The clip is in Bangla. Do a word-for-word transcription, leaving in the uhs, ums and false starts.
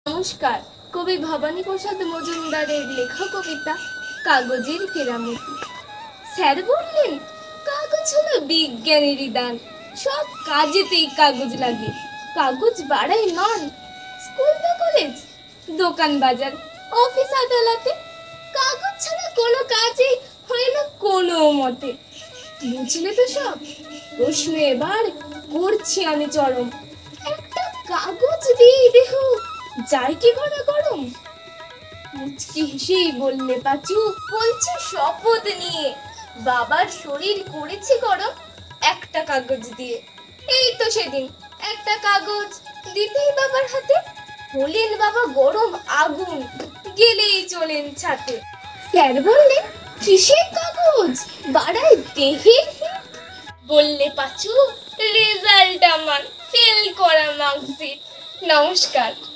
নমস্কার। কবি ভবানী প্রসাদ মজুমদারের লেখা কবিতা কাগজের কেরামতি। স্যার বললেন, কাগজ হলো বিজ্ঞানেরই দান, সব কাজেতেই কাগজ লাগে। কাগজ বাড়াই মান, স্কুল বা কলেজ, দোকান বাজার, অফিস আদালতে কাগজ ছাড়া কোনো কাজই হয় না কোনো মতে। বুঝলে তো সব? প্রশ্ন এবার করছি আমি চরম, একটা কাগজ দিয়ে দেহ যায় কি করে গরম? মুচকি হেসেই বললে পাঁচু, বলছে শপথ নিয়ে, বাবার শরীর করেছে গরম একটা কাগজ দিয়ে। এই তো সেদিন একটা কাগজ দিতেই বাবার হাতে, হলেন বাবা গরম আগুন, গেলেই চলেন ছাতে। স্যার বললেন, কিসের কাগজ, বাড়ায় দেহের হিট? বললে পাঁচু, রেজাল্ট আমার ফেল করা মার্কশিট। নমস্কার।